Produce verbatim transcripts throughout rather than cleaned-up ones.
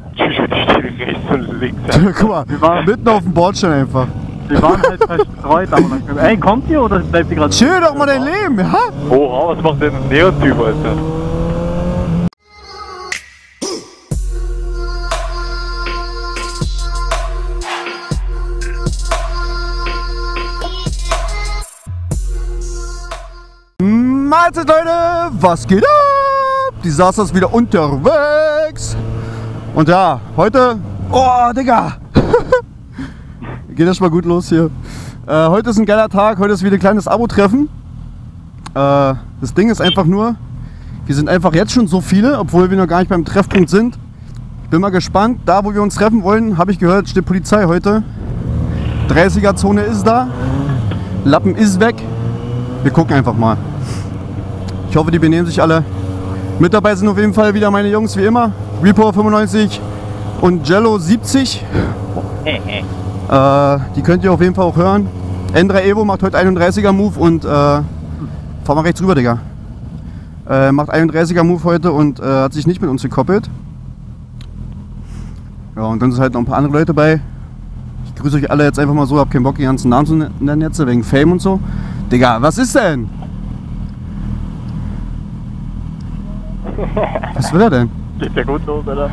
Tschüss, die stehen rechts und links. Guck mal, wir waren mitten auf dem Bordstein einfach. Wir waren halt verstreut, aber dann können wir... Ey, kommt ihr oder bleibt ihr gerade... Chill doch mal dein Leben, ja? Oha, was macht denn ein Neon-Typ, Alter? Mahlzeit, Leute, was geht ab? Die Disaster ist wieder unterwegs. Und ja, heute... Oh, Digga! Geht das schon mal gut los hier. Äh, heute ist ein geiler Tag, heute ist wieder ein kleines Abo-Treffen. Äh, das Ding ist einfach nur, wir sind einfach jetzt schon so viele, obwohl wir noch gar nicht beim Treffpunkt sind. Ich bin mal gespannt, da wo wir uns treffen wollen, habe ich gehört, steht Polizei heute. dreißiger-Zone ist da, Lappen ist weg. Wir gucken einfach mal. Ich hoffe, die benehmen sich alle. Mit dabei sind auf jeden Fall wieder meine Jungs wie immer. Repo fünfundneunzig und Jello siebzig. äh, die könnt ihr auf jeden Fall auch hören. N drei Evo macht heute einunddreißiger Move und äh, fahr mal rechts rüber, Digga. Äh, macht einunddreißiger Move heute und äh, hat sich nicht mit uns gekoppelt. Ja, und dann sind halt noch ein paar andere Leute bei. Ich grüße euch alle jetzt einfach mal so, hab keinen Bock, die ganzen Namen zu nennen jetzt, wegen Fame und so. Digga, was ist denn? Was will er denn? Geht ja gut los, Alter.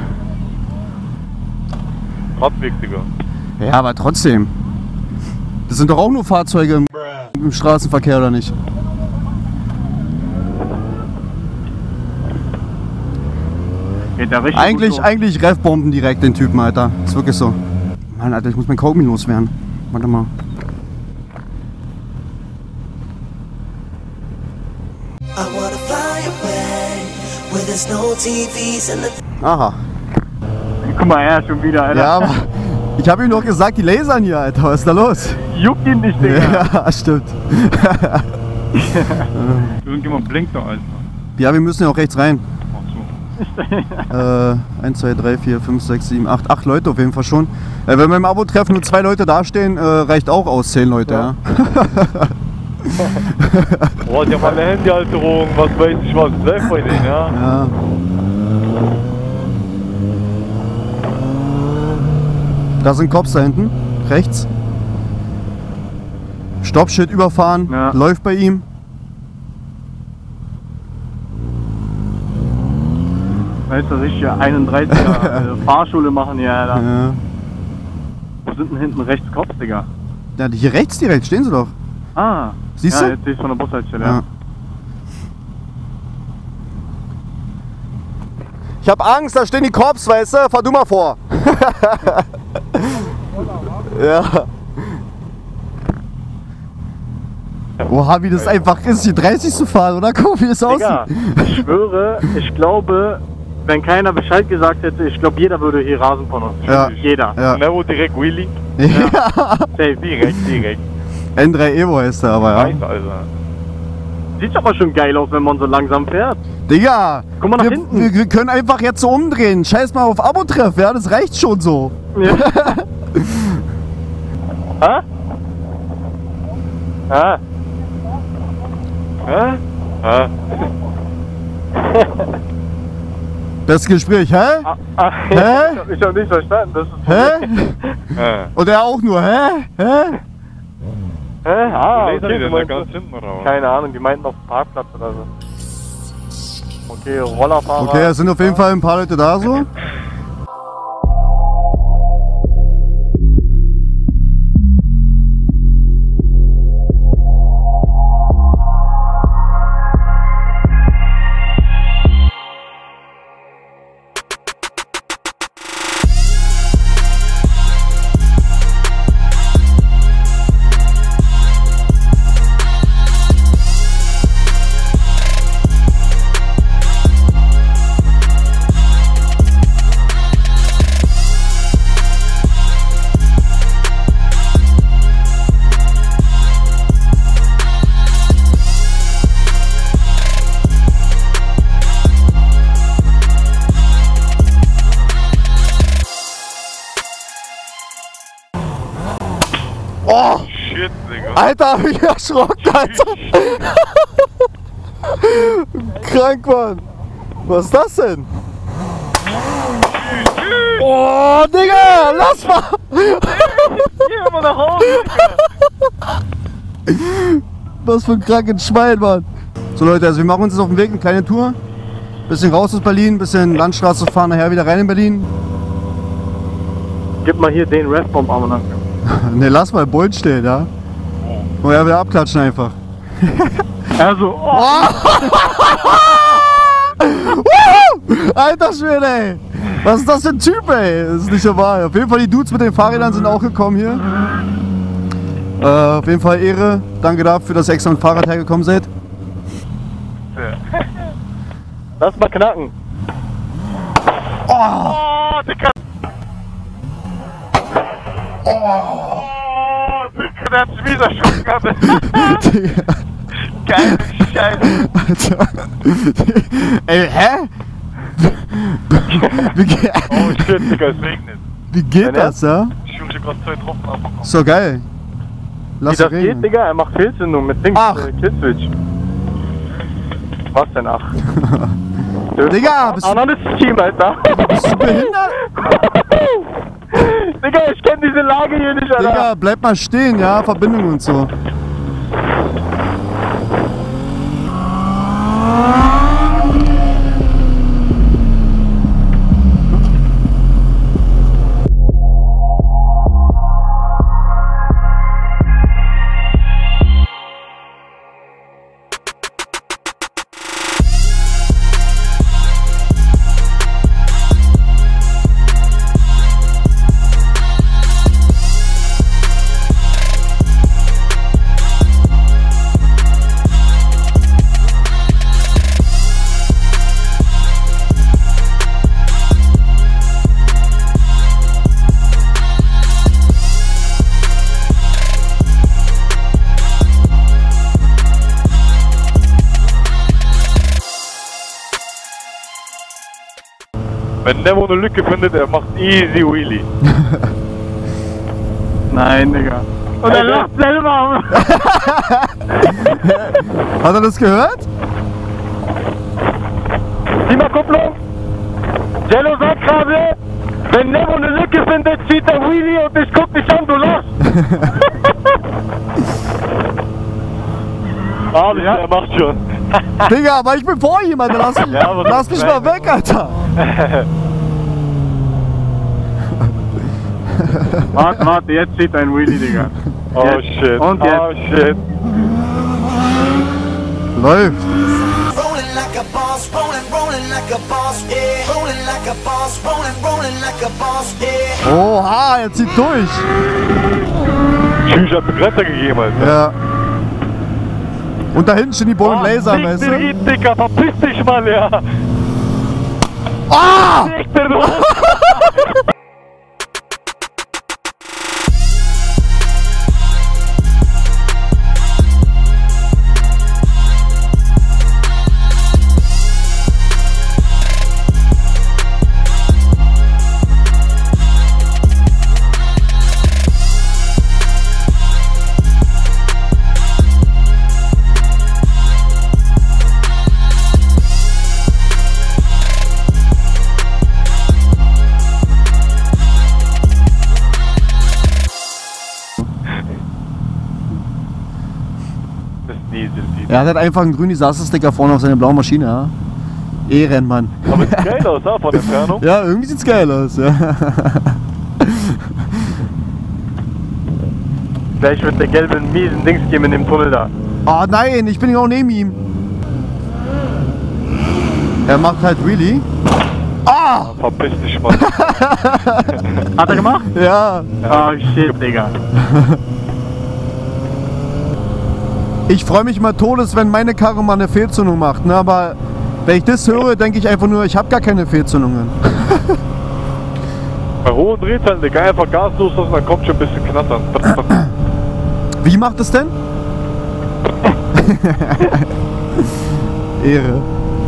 Radweg, Digga. Ja, aber trotzdem. Das sind doch auch nur Fahrzeuge im, im Straßenverkehr, oder nicht? Geht da richtig Eigentlich, gut los. eigentlich Ref-Bomben direkt den Typen, Alter. Ist wirklich so. Mann, Alter, ich muss mein Kaugummi loswerden. Warte mal. Aha. Guck mal her, schon wieder, Alter. Ja, aber ich habe ihm doch gesagt, die lasern hier, Alter. Was ist da los? Juckt ihn nicht, Digga. Ja, stimmt. Irgendjemand blinkt doch, Alter. Ja, wir müssen ja auch rechts rein. Ach so. Äh, eins, zwei, drei, vier, fünf, sechs, sieben, acht, acht Leute auf jeden Fall schon. Äh, wenn beim Abo-Treffen nur zwei Leute dastehen, äh, reicht auch aus, zehn Leute, ja. ja. Boah, die haben alle Handyhalterung, was weiß ich was, läuft bei denen, ja? Ja. Da sind Cops da hinten, rechts. Stoppschild überfahren, Ja. läuft bei ihm. Weißt du, ich ja einunddreißiger äh, Fahrschule machen hier, Alter. Ja. Wo sind denn hinten rechts Cops, Digga? Ja, hier rechts direkt, stehen sie doch. Ah. Siehst ja, du? jetzt sehe ich von der Bushaltestelle, Ja. ja. Ich hab Angst, da stehen die Cops, weißt du? Fahr du mal vor. Ja. Oha, wie das einfach ist, hier dreißig zu fahren, oder? Guck, wie das Digga, aussieht. ich schwöre, ich glaube, wenn keiner Bescheid gesagt hätte, ich glaube, jeder würde hier rasen von uns. Ja. Jeder. Ja. Nero direkt Wheelie. Ja. Safe. Direkt, direkt. N drei Evo heißt der aber, ja. Nice, Alter. Sieht aber schon geil aus, wenn man so langsam fährt. Digga, Guck mal nach wir, hinten. wir, wir können einfach jetzt so umdrehen. Scheiß mal auf Abo-Treff, ja, das reicht schon so. Ja. Hä? Hä? Hä? Hä? Das Gespräch, hä? Ah, ah, Hä? Ich hab nicht verstanden. Das ist Hä? Hä? Und er auch nur, hä? Hä? Hä? Ah, Wo lasern die okay, denn du da meinst ganz das? hinten raus? Keine Ahnung, die meinten auf dem Parkplatz oder so. Okay, Rollerfahrer. Okay, es sind auf jeden Fall ein paar Leute da so. Oh, Shit, Digga. Alter, hab ich erschrocken, Alter. Krank, Mann. Was ist das denn? Oh, Oh, Digga, lass mal! Geh immer nach Hause, Digga. Was für ein krankes Schwein, Mann. So Leute, also wir machen uns jetzt auf den Weg, eine kleine Tour. Bisschen raus aus Berlin, bisschen Landstraße fahren, nachher wieder rein in Berlin. Gib mal hier den Restbomb an. Ne, lass mal, Bullen stehen, ja? Oh ja, wieder abklatschen einfach. Also, oh. Alter Schwede, ey! Was ist das für ein Typ, ey? Das ist nicht normal. Auf jeden Fall die Dudes mit den Fahrrädern sind auch gekommen hier. Äh, auf jeden Fall Ehre. Danke dafür, dass ihr extra mit dem Fahrrad hergekommen seid. Lass mal knacken. Oh! Oh, Digga. Oh, Digga, der hat sich wieder schon gehabt. Digga. Geile Scheiße. Alter. Ey, hä? Wie, ge Oh shit, Digga, es regnet. wie geht das, ja? Ich schwöre, ich hab grad zwei Tropfen abbekommen. So geil. Wie Lass das reden. geht, Digga? Er macht Fehlzündung mit Dings, Ach. äh, Killswitch. Was denn, ach? Digga, bist, Anderes Team, Alter. bist du behindert? Digga, ich kenn diese Lage hier nicht, Alter. Digga, bleib mal stehen, ja? Verbindung und so. Wenn Nemo eine Lücke findet, er macht easy Wheelie. Nein, Digga. Und er lacht selber. Hat er das gehört? Klimakupplung. Jello sagt gerade, wenn Nemo eine Lücke findet, zieht er Wheelie und ich guck dich an, du lachst. Ah, ja. Er macht schon. Digga, aber ich bin vor ihm, Alter. Lass, mich- Ja, aber das lass ist mich klein. mal weg, Alter. Warte, warte, jetzt zieht ein Wheelie, Digga. Oh Jetzt. shit. Und jetzt. Oh shit. Läuft. Rolling like a boss, rolling, rolling like a boss, yeah. Rolling like a boss, rolling, rolling like a boss, yeah. Oha, er zieht durch. Tschüss, hat Begrenzer gegeben, Alter. Ja. Und da hinten stehen die Bullen Laser, fick weißt den du? Ried, Digga, verpiss dich mal, ja. Ah! Fick den Ried. Das Diesel, Diesel. Er hat halt einfach einen grünen Disaster-Sticker vorne auf seiner blauen Maschine, ja. Ehrenmann. Aber sieht geil aus, ja, von der Entfernung. Ja, irgendwie sieht's geil aus, ja. Gleich wird der gelbe miesen Dings geben in dem Tunnel da. Oh nein, ich bin genau neben ihm. Er macht halt Wheelie. Ah! Verpiss dich mal. Hat er gemacht? Ja. Oh shit, Digga. Ich freue mich mal todes, wenn meine Karre mal eine Fehlzündung macht, ne? Aber wenn ich das höre, denke ich einfach nur, ich habe gar keine Fehlzündungen. Bei hohen Drehzahlen, Digga, einfach Gas loslassen, dann kommt schon ein bisschen knattern. Wie macht es denn? Ehre.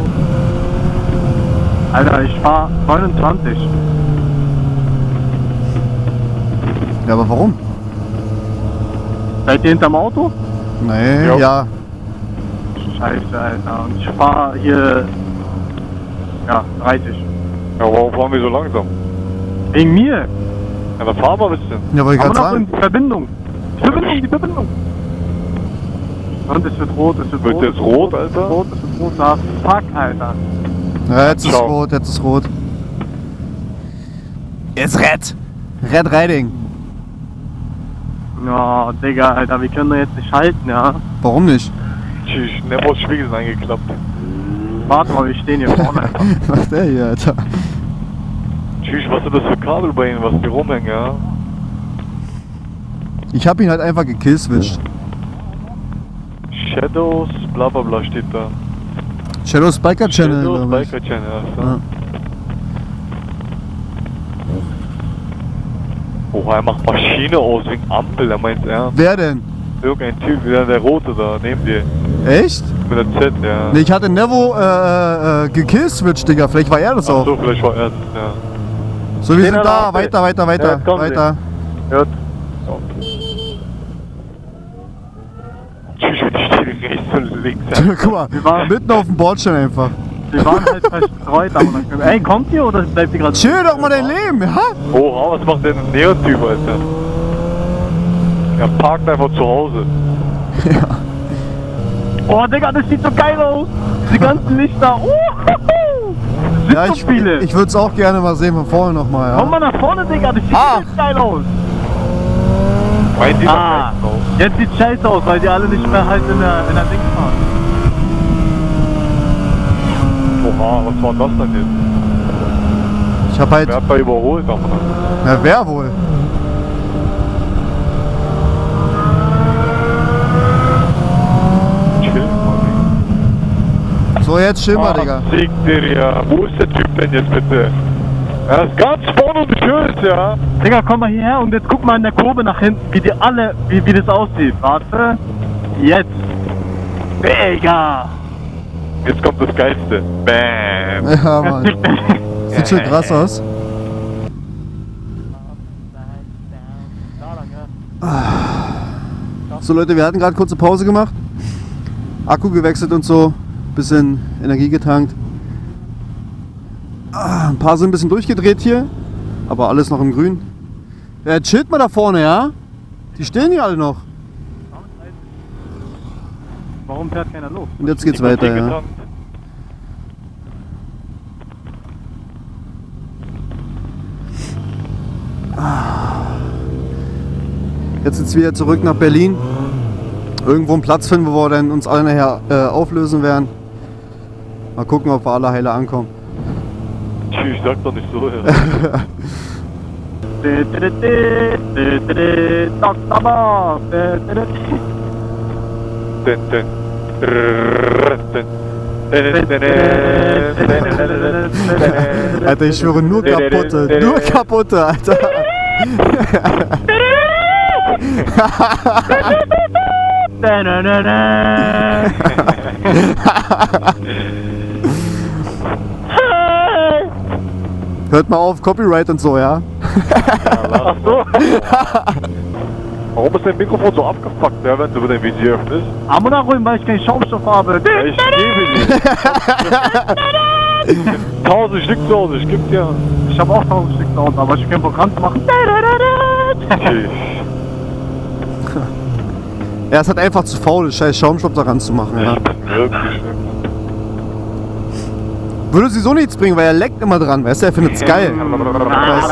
Alter, ich fahr neunundzwanzig. Ja, aber warum? Seid ihr hinterm Auto? Nee, Jo. ja. Scheiße, Alter. Und ich fahr hier. Ja, dreißig. Ja, warum fahren wir so langsam? Wegen mir. Ja, dann fahren wir ein bisschen. Ja, wollte ich Aber gerade noch sagen. die Verbindung. Die Verbindung, die Verbindung. Und es wird rot, es wird, Wird rot. jetzt es rot, es wird Alter? Rot, es wird rot. Na, fuck, Alter. Ja, jetzt ist Ciao. rot, jetzt ist rot. Jetzt Red! Red Riding. Ja, Digga, Alter, wir können doch jetzt nicht halten, ja. Warum nicht? Tschüss, Nemos Spiegel ist eingeklappt. Warte mal, wir stehen hier vorne einfach. Was ist der hier, Alter? Tschüss, was sind das für Kabel bei Ihnen, was die rumhängen, ja? Ich hab ihn halt einfach gekillswitcht. Shadows, bla bla bla steht da. Shadow Spiker Channel, Shadows, glaube ich. Biker Channel, ja. Ja. Oha, er macht Maschine aus wegen Ampel, er meint ernst. Wer denn? Irgendein Typ, wieder der Rote da, neben dir. Echt? Mit der Z, ja. Nee, ich hatte Nevo äh, äh, gekillswitcht, Digga. Vielleicht war er das Ach auch. so, vielleicht war er das, ja. So, wir Den sind hat er da. auch, Weiter, weiter, Ja, weiter, jetzt kommen sie. weiter. Hört. Tschüss, wenn ich stehe rechts und links. Ja. Guck mal, waren- mitten auf dem Bordstein einfach. Wir waren halt verstreut, aber dann können wir... Ey, kommt ihr oder bleibt ihr gerade... Chill doch mal dein Leben, ja? Oha, was macht denn ein Neon-Typ, Alter? Er parkt einfach zu Hause. Oh, Digga, das sieht so geil aus. Die ganzen Lichter. Uh, sind Ja, so ich, viele. ich würde es auch gerne mal sehen von vorne nochmal, Komm ja? mal nach vorne, Digga, das sieht Ah. richtig geil aus. Meint ihr Ah, jetzt sieht scheiße aus, weil die alle nicht mehr halt in der, in der Ding fahren. Oha, was war das denn jetzt? Ich hab halt. Wer hat da überholt, aber Na, wer wohl? chill mal. So, jetzt chill mal, Ah, Digga. Sieg dir ja. Wo ist der Typ denn jetzt bitte? Er ist ganz vorne und schön, ja. Digga, komm mal hierher und jetzt guck mal in der Kurve nach hinten, wie die alle, wie, wie das aussieht. Warte. Jetzt. Digga. Jetzt kommt das Geilste. Bam. Ja, Mann. Sieht schon krass aus. So, Leute, wir hatten gerade kurze Pause gemacht. Akku gewechselt und so. Bisschen Energie getankt. Ah, ein paar sind ein bisschen durchgedreht hier. Aber alles noch im Grün. Ja, chillt mal da vorne, ja? Die stehen hier alle noch. Warum fährt keiner los? Und jetzt geht's weiter, ja. Getankt. Jetzt sind wir wieder zurück nach Berlin. Irgendwo einen Platz finden, wo wir dann uns alle nachher äh, auflösen werden. Mal gucken, ob wir alle heile ankommen. Tschüss, sag doch nicht so, ja. Doktor Bob. Den, den. Drrrr, den. Alter, ich schwöre, nur kaputte, nur kaputte, Alter. Hört mal auf, Copyright und so, ja? Ach so. Warum ist dein Mikrofon so abgefuckt, ja, wenn du dein Visier öffnest? Aber nachholen, weil ich keinen Schaumstoff habe. Ja, ich gebe dir. Tausend Stück zu Hause, ich geb dir. Ich habe auch tausend Stück zu Hause, aber ich kann Programm machen. Tschüss. Er ist halt einfach zu faul, scheiß Schaumstoff daran zu machen, ja? Ich bin wirklich. Würde sie so nichts bringen, weil er leckt immer dran, weißt du, er findet's geil. Weißt du?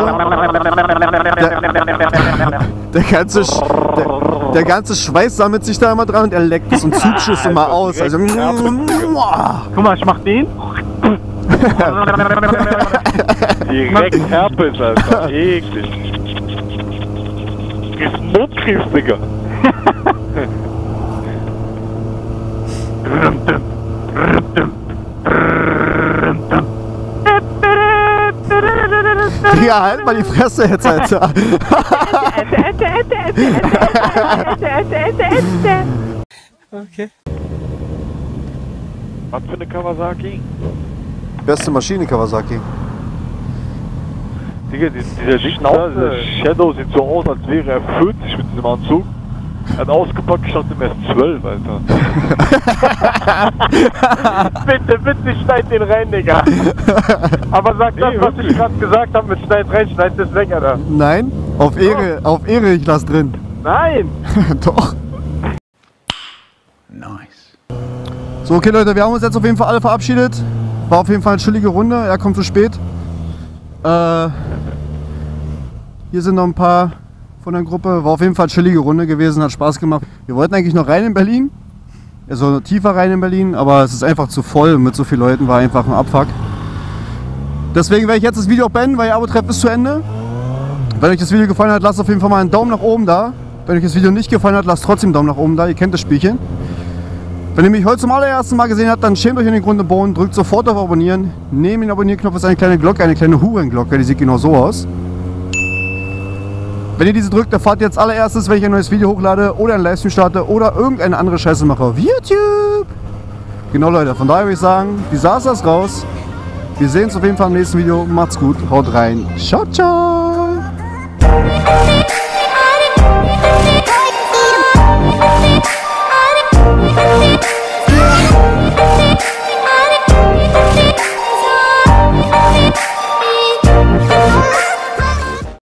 Der, der, ganze, Sch- der, der ganze Schweiß sammelt sich da immer dran und er leckt es und zutscht es immer aus. Also, Guck mal, ich mach den. Direkt Herpes, Alter. Eklig. Ist Notkrebs, Digga. ja, halt mal die Fresse jetzt, Alter. Okay. Was für eine Kawasaki? Beste Maschine, Kawasaki. Digga, die- dieser Ding da, dieser Shadow sieht so aus, als wäre er vierzig mit diesem Anzug. Er hat ausgepackt, ich dachte, er ist zwölf, Alter. Bitte, bitte schneid den rein, Digga. Aber sag das, Nee, was wirklich. ich gerade gesagt habe mit schneid rein, schneid das weg, Alter. Nein, auf Ehre, auf Ehre, ich lass drin. Nein! Doch. Nice. So, okay Leute, wir haben uns jetzt auf jeden Fall alle verabschiedet. War auf jeden Fall eine chillige Runde, er kommt zu spät. Äh, hier sind noch ein paar von der Gruppe. War auf jeden Fall eine chillige Runde gewesen, hat Spaß gemacht. Wir wollten eigentlich noch rein in Berlin. Also tiefer rein in Berlin, aber es ist einfach zu voll. Mit so vielen Leuten war einfach ein Abfuck. Deswegen werde ich jetzt das Video auch beenden, weil ihr Abo-Treff ist zu Ende. Wenn euch das Video gefallen hat, lasst auf jeden Fall mal einen Daumen nach oben da. Wenn euch das Video nicht gefallen hat, lasst trotzdem einen Daumen nach oben da. Ihr kennt das Spielchen. Wenn ihr mich heute zum allerersten Mal gesehen habt, dann schämt euch in den Grund und Boden, drückt sofort auf Abonnieren. Neben den Abonnierknopf ist eine kleine Glocke, eine kleine Hurenglocke, die sieht genau so aus. Wenn ihr diese drückt, erfahrt ihr jetzt allererstes, wenn ich ein neues Video hochlade oder einen Livestream starte oder irgendeine andere Scheiße mache auf YouTube. Genau Leute, von daher würde ich sagen, die Sasas raus. Wir sehen uns auf jeden Fall im nächsten Video. Macht's gut, haut rein. Ciao, ciao.